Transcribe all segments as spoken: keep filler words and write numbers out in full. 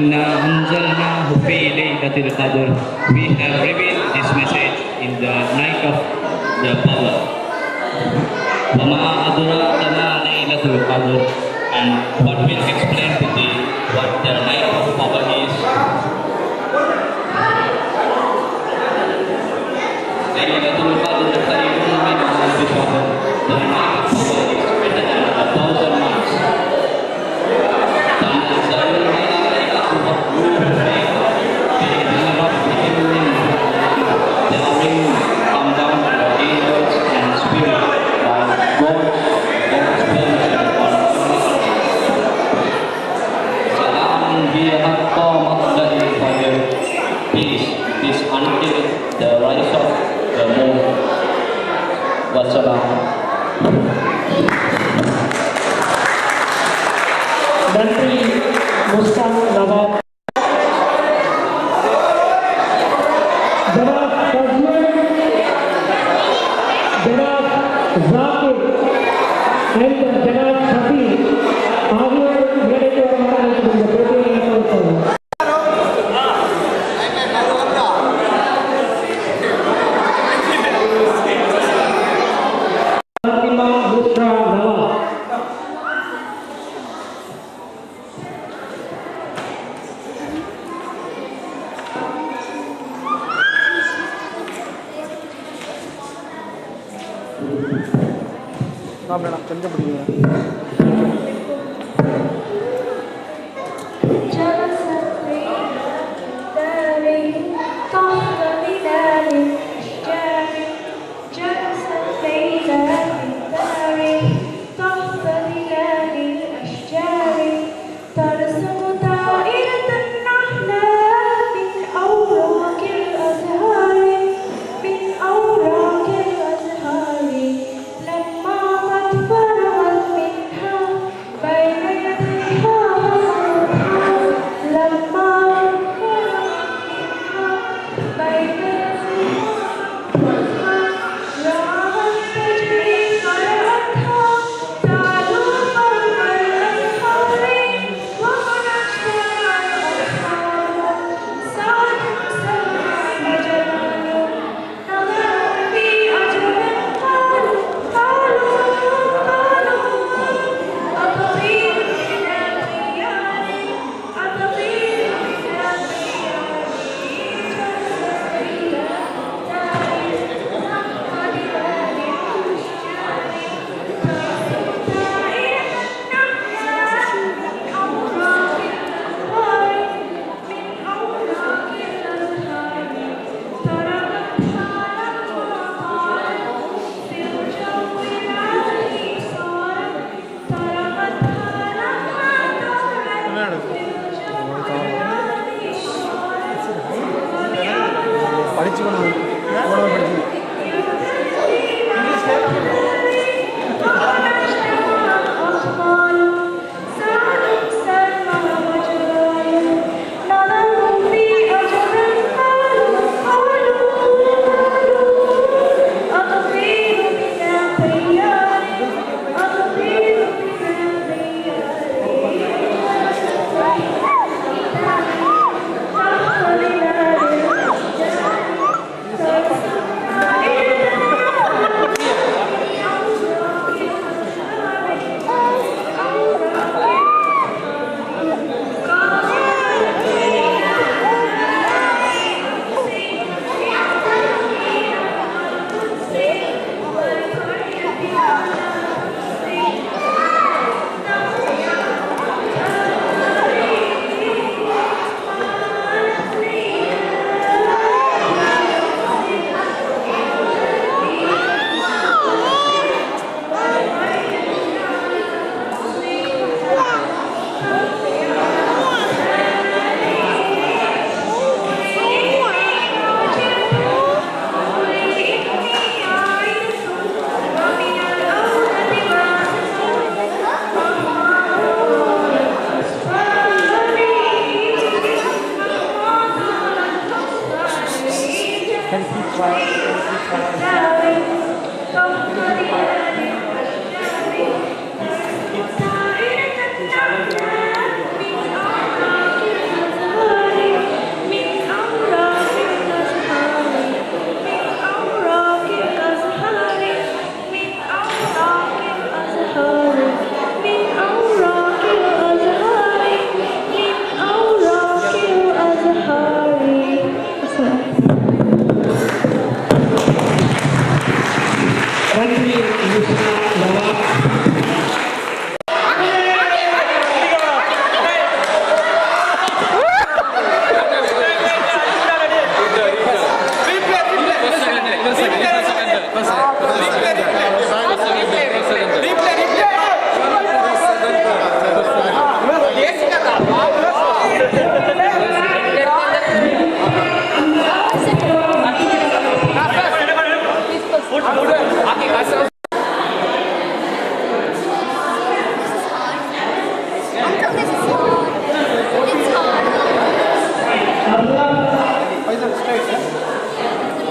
Inna anzalnahu fi laylatil qadr. We have revealed this message in the night of the power. Wa ma adraka ma laylatul qadr, and what will explain to thee what the night of power is. Laylatul qadr khayrun min alfi shahr. The night of power is better than a thousand months. Tanazzalul malaikatu war-ruhu fiha bi'izni rabbihim min kulli amrin. Come down the angels and spirit by God's God's permission on Salamun hiya hatta matla'il fajr. Peace is until the rise of the moon. Wassalam. Menteri Muskan Nawab Janab Fazlul, Janab Zakir and Janab Shafi are ready to arrive in the British Council. Fatima Bushra Nawab. நான் madam கொஞ்சம் பிடிக்கிறேன்.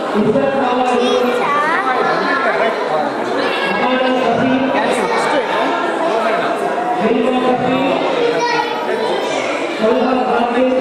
Izzat Mala Ayub, Amana Kasim, Hilma Kasim, Salman Khatib,